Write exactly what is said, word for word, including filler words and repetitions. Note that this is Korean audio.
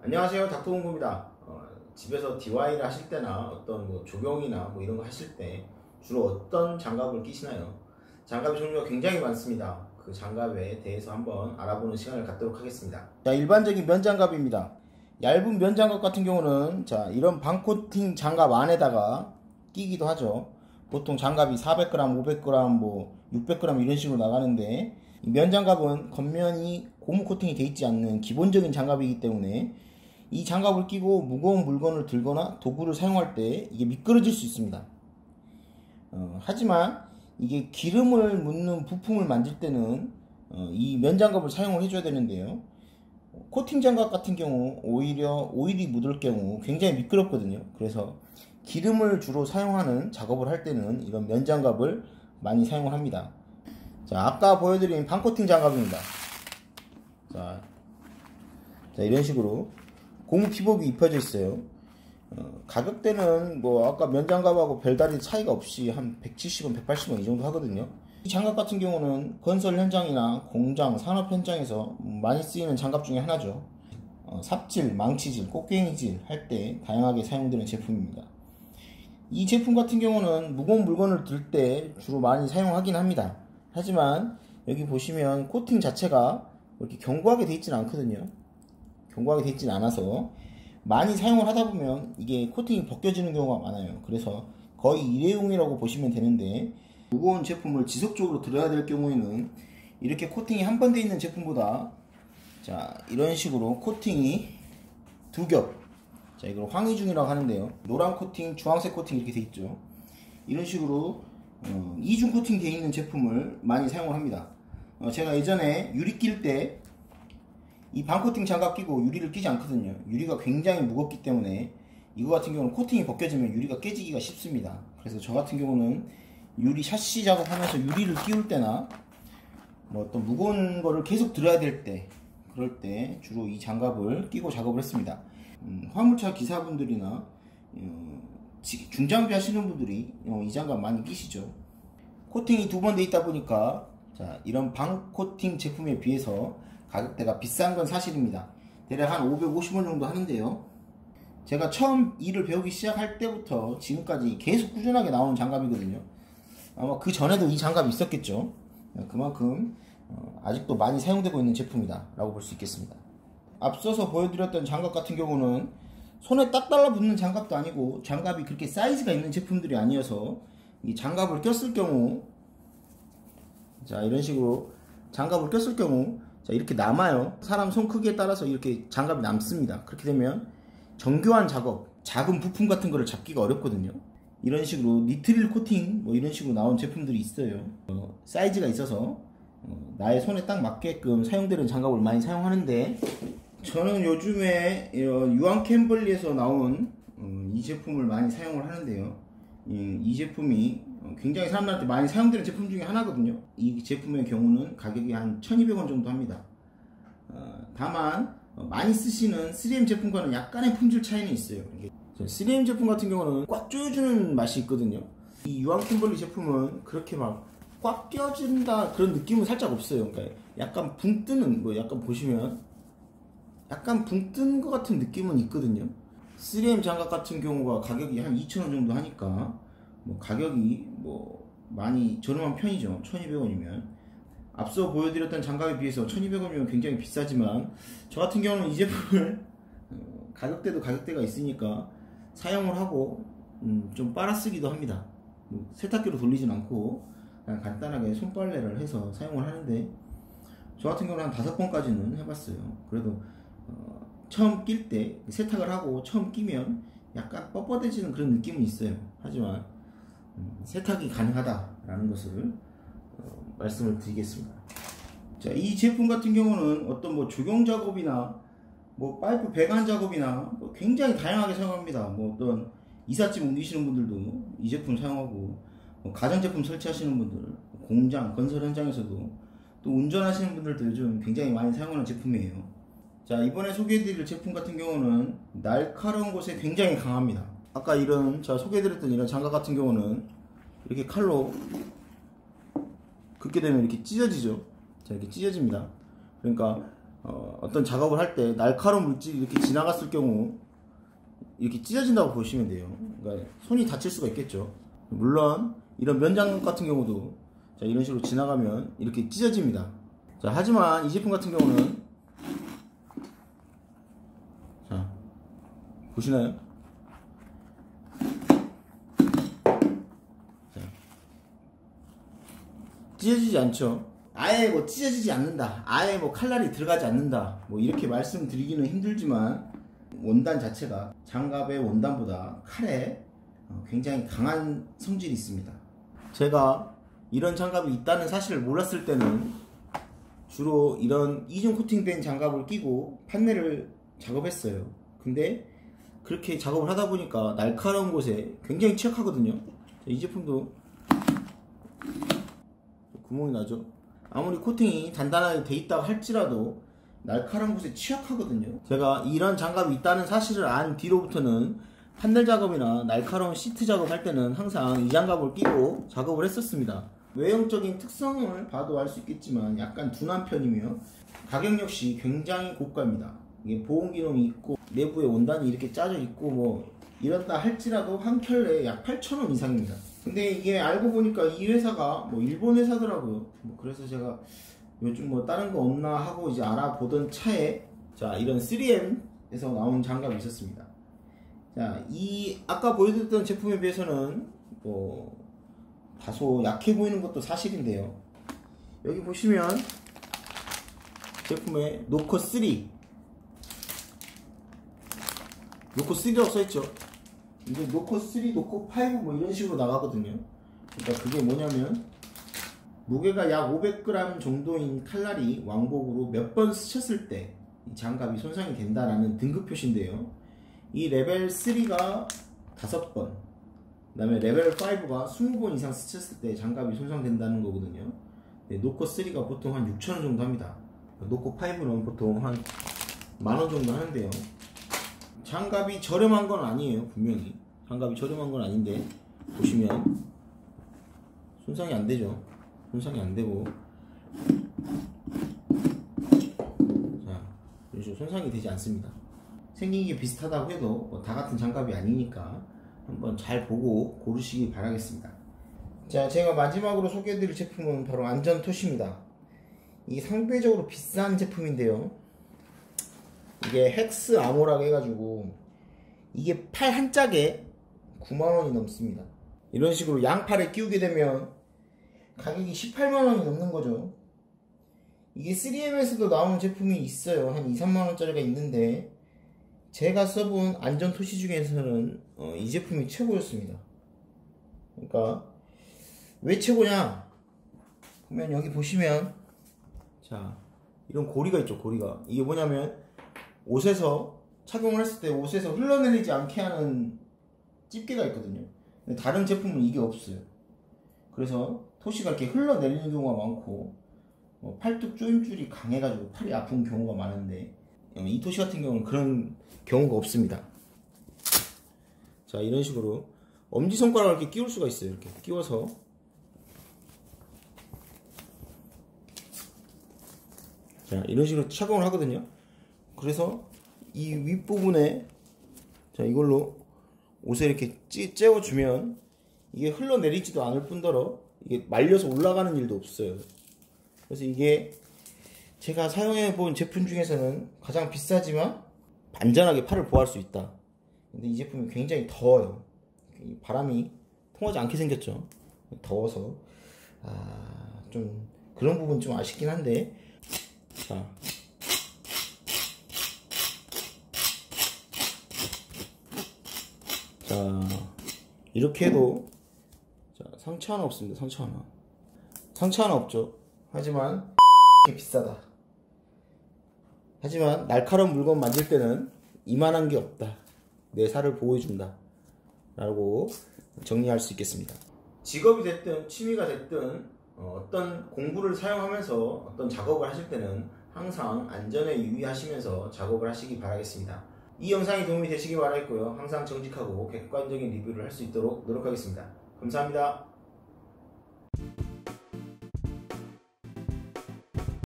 안녕하세요, 닥터공구입니다. 어, 집에서 디아이와이를 하실 때나 어떤 뭐 조경이나 뭐 이런 거 하실 때 주로 어떤 장갑을 끼시나요? 장갑의 종류가 굉장히 많습니다. 그 장갑에 대해서 한번 알아보는 시간을 갖도록 하겠습니다. 자, 일반적인 면장갑입니다. 얇은 면장갑 같은 경우는 자 이런 반코팅 장갑 안에다가 끼기도 하죠. 보통 장갑이 사백 그램, 오백 그램, 뭐 육백 그램 이런 식으로 나가는데, 이 면장갑은 겉면이 고무 코팅이 되어 있지 않는 기본적인 장갑이기 때문에 이 장갑을 끼고 무거운 물건을 들거나 도구를 사용할 때 이게 미끄러질 수 있습니다. 어, 하지만 이게 기름을 묻는 부품을 만질 때는 어, 이 면장갑을 사용을 해줘야 되는데요. 코팅 장갑 같은 경우 오히려 오일이 묻을 경우 굉장히 미끄럽거든요. 그래서 기름을 주로 사용하는 작업을 할 때는 이런 면장갑을 많이 사용을 합니다. 자, 아까 보여드린 반코팅 장갑입니다. 자, 자 이런 식으로 고무 피복이 입혀져 있어요. 어, 가격대는 뭐 아까 면장갑하고 별다른 차이가 없이 한 백칠십 원, 백팔십 원 이 정도 하거든요. 이 장갑 같은 경우는 건설 현장이나 공장, 산업 현장에서 많이 쓰이는 장갑 중에 하나죠. 어, 삽질, 망치질, 꽃갱이질 할 때 다양하게 사용되는 제품입니다. 이 제품 같은 경우는 무거운 물건을 들 때 주로 많이 사용하긴 합니다. 하지만 여기 보시면 코팅 자체가 이렇게 견고하게 되어 있지는 않거든요. 견고하게 되어 있지는 않아서 많이 사용을 하다 보면 이게 코팅이 벗겨지는 경우가 많아요. 그래서 거의 일회용이라고 보시면 되는데, 무거운 제품을 지속적으로 들어야 될 경우에는 이렇게 코팅이 한 번 되어 있는 제품보다 자 이런 식으로 코팅이 두 겹, 자 이걸 황이중이라고 하는데요, 노란 코팅, 주황색 코팅 이렇게 되어 있죠. 이런 식으로 어, 이중 코팅 되어 있는 제품을 많이 사용을 합니다. 어, 제가 예전에 유리 낄 때 이 반코팅 장갑 끼고 유리를 끼지 않거든요. 유리가 굉장히 무겁기 때문에 이거 같은 경우는 코팅이 벗겨지면 유리가 깨지기가 쉽습니다. 그래서 저 같은 경우는 유리 샤시 작업하면서 유리를 끼울 때나 뭐 어떤 무거운 거를 계속 들어야 될 때, 그럴 때 주로 이 장갑을 끼고 작업을 했습니다. 음, 화물차 기사분들이나 어, 중장비 하시는 분들이 어, 이 장갑 많이 끼시죠. 코팅이 두 번 돼 있다 보니까 자 이런 반코팅 제품에 비해서 가격대가 비싼 건 사실입니다. 대략 한 오백오십 원 정도 하는데요, 제가 처음 일을 배우기 시작할 때부터 지금까지 계속 꾸준하게 나오는 장갑이거든요. 아마 그 전에도 이 장갑이 있었겠죠. 그만큼 아직도 많이 사용되고 있는 제품이다 라고 볼 수 있겠습니다. 앞서서 보여드렸던 장갑 같은 경우는 손에 딱 달라붙는 장갑도 아니고 장갑이 그렇게 사이즈가 있는 제품들이 아니어서 이 장갑을 꼈을 경우 자 이런 식으로 장갑을 꼈을 경우 자 이렇게 남아요. 사람 손 크기에 따라서 이렇게 장갑이 남습니다. 그렇게 되면 정교한 작업, 작은 부품 같은 거를 잡기가 어렵거든요. 이런 식으로 니트릴 코팅 뭐 이런 식으로 나온 제품들이 있어요. 어, 사이즈가 있어서 어, 나의 손에 딱 맞게끔 사용되는 장갑을 많이 사용하는데, 저는 요즘에 유한 캠벌리에서 나온 어, 이 제품을 많이 사용을 하는데요. 이, 이 제품이 굉장히 사람들한테 많이 사용되는 제품 중에 하나거든요. 이 제품의 경우는 가격이 한 천이백 원 정도 합니다. 어, 다만 어, 많이 쓰시는 쓰리엠 제품과는 약간의 품질 차이는 있어요. 쓰리엠 제품 같은 경우는 꽉 조여주는 맛이 있거든요. 이 유한 캠벌리 제품은 그렇게 막 꽉 껴진다 그런 느낌은 살짝 없어요. 그러니까 약간 붕 뜨는, 뭐 약간 보시면 약간 붕 뜬 것 같은 느낌은 있거든요. 쓰리엠 장갑 같은 경우가 가격이 한 이천 원 정도 하니까 뭐 가격이 뭐 많이 저렴한 편이죠. 천이백 원이면 앞서 보여드렸던 장갑에 비해서 천이백 원이면 굉장히 비싸지만, 저 같은 경우는 이 제품을 가격대도 가격대가 있으니까 사용을 하고 음 좀 빨아쓰기도 합니다. 뭐 세탁기로 돌리진 않고 그냥 간단하게 손빨래를 해서 사용을 하는데, 저 같은 경우는 한 다섯 번까지는 해봤어요. 그래도 어 처음 낄 때 세탁을 하고 처음 끼면 약간 뻣뻣해지는 그런 느낌은 있어요. 하지만 음, 세탁이 가능하다라는 것을 어, 말씀을 드리겠습니다. 자, 이 제품 같은 경우는 어떤 뭐 조경 작업이나 뭐 파이프 배관 작업이나 뭐 굉장히 다양하게 사용합니다. 뭐 어떤 이삿짐 옮기시는 분들도 이 제품 사용하고, 뭐 가전제품 설치하시는 분들, 공장, 건설 현장에서도, 또 운전하시는 분들도 요즘 굉장히 많이 사용하는 제품이에요. 자, 이번에 소개해드릴 제품 같은 경우는 날카로운 곳에 굉장히 강합니다. 아까 이런 제가 소개해드렸던 이런 장갑 같은 경우는 이렇게 칼로 긋게 되면 이렇게 찢어지죠. 자, 이렇게 찢어집니다. 그러니까 어, 어떤 작업을 할 때 날카로운 물질이 이렇게 지나갔을 경우 이렇게 찢어진다고 보시면 돼요. 그러니까 손이 다칠 수가 있겠죠. 물론 이런 면장갑 같은 경우도 자, 이런 식으로 지나가면 이렇게 찢어집니다. 자, 하지만 이 제품 같은 경우는 자, 보시나요? 자, 찢어지지 않죠. 아예 뭐 찢어지지 않는다, 아예 뭐 칼날이 들어가지 않는다, 뭐 이렇게 말씀드리기는 힘들지만 원단 자체가 장갑의 원단보다 칼에 굉장히 강한 성질이 있습니다. 제가 이런 장갑이 있다는 사실을 몰랐을 때는 주로 이런 이중 코팅된 장갑을 끼고 판넬을 작업했어요. 근데 그렇게 작업을 하다 보니까 날카로운 곳에 굉장히 취약하거든요. 이 제품도 구멍이 나죠. 아무리 코팅이 단단하게 돼 있다고 할지라도 날카로운 곳에 취약하거든요. 제가 이런 장갑이 있다는 사실을 안 뒤로부터는 판넬 작업이나 날카로운 시트 작업할 때는 항상 이 장갑을 끼고 작업을 했었습니다. 외형적인 특성을 봐도 알 수 있겠지만 약간 둔한 편이며 가격 역시 굉장히 고가입니다. 이게 보온 기능이 있고 내부에 원단이 이렇게 짜져 있고 뭐 이런다 할지라도 한 켤레에 약 팔천 원 이상입니다. 근데 이게 알고 보니까 이 회사가 뭐 일본 회사더라고요. 뭐 그래서 제가 요즘 뭐 다른 거 없나 하고 이제 알아보던 차에 자, 이런 쓰리엠에서 나온 장갑이 있었습니다. 자, 이 아까 보여드렸던 제품에 비해서는 뭐 다소 약해 보이는 것도 사실인데요. 여기 보시면 제품에 노코 쓰리 노코 쓰리라고 써있죠. 이게 노코 쓰리, 노코 파이브 뭐 이런 식으로 나가거든요. 그러니까 그게 뭐냐면 무게가 약 오백 그램 정도인 칼날이 왕복으로 몇 번 스쳤을 때 이 장갑이 손상이 된다라는 등급 표시인데요. 이 레벨 쓰리가 다섯 번, 그 다음에 레벨 파이브가 이십 번 이상 스쳤을 때 장갑이 손상된다는 거거든요. 네, 노코 쓰리가 보통 한 육천 원 정도 합니다. 노코 파이브는 보통 한 만 원 정도 하는데요. 장갑이 저렴한 건 아니에요. 분명히 장갑이 저렴한 건 아닌데 보시면 손상이 안 되죠. 손상이 안 되고 자, 이런 식으로 손상이 되지 않습니다. 생긴 게 비슷하다고 해도 뭐 다 같은 장갑이 아니니까 한번 잘 보고 고르시기 바라겠습니다. 자, 제가 마지막으로 소개해드릴 제품은 바로 안전토시입니다. 이게 상대적으로 비싼 제품인데요. 이게 헥스 아모라고 해가지고 이게 팔 한 짝에 구만 원이 넘습니다. 이런 식으로 양팔에 끼우게 되면 가격이 십팔만 원이 넘는 거죠. 이게 쓰리엠에서도 나오는 제품이 있어요. 한 이, 삼만 원짜리가 있는데 제가 써본 안전 토시 중에서는 어, 이 제품이 최고였습니다. 그러니까 왜 최고냐 보면 여기 보시면 자, 이런 고리가 있죠. 고리가 이게 뭐냐면 옷에서 착용을 했을 때 옷에서 흘러내리지 않게 하는 집게가 있거든요. 근데 다른 제품은 이게 없어요. 그래서 토시가 이렇게 흘러내리는 경우가 많고 뭐 팔뚝 조임줄이 강해가지고 팔이 아픈 경우가 많은데 이 토시 같은 경우는 그런 경우가 없습니다. 자, 이런 식으로 엄지손가락을 이렇게 끼울 수가 있어요. 이렇게 끼워서 자, 이런 식으로 착용을 하거든요. 그래서 이 윗부분에 자, 이걸로 옷에 이렇게 찌, 째워주면 이게 흘러내리지도 않을 뿐더러 이게 말려서 올라가는 일도 없어요. 그래서 이게 제가 사용해 본 제품 중에서는 가장 비싸지만 안전하게 팔을 보호할 수 있다. 근데 이 제품이 굉장히 더워요. 바람이 통하지 않게 생겼죠. 더워서 아, 좀 그런 부분 좀 아쉽긴 한데 자, 자 이렇게 해도 자, 상처 하나 없습니다. 상처 하나 상처 하나 없죠. 하지만 비싸다. 하지만 날카로운 물건 만질 때는 이만한 게 없다. 내 살을 보호해준다 라고 정리할 수 있겠습니다. 직업이 됐든 취미가 됐든 어떤 공구를 사용하면서 어떤 작업을 하실 때는 항상 안전에 유의하시면서 작업을 하시기 바라겠습니다. 이 영상이 도움이 되시기 바라겠고요. 항상 정직하고 객관적인 리뷰를 할 수 있도록 노력하겠습니다. 감사합니다.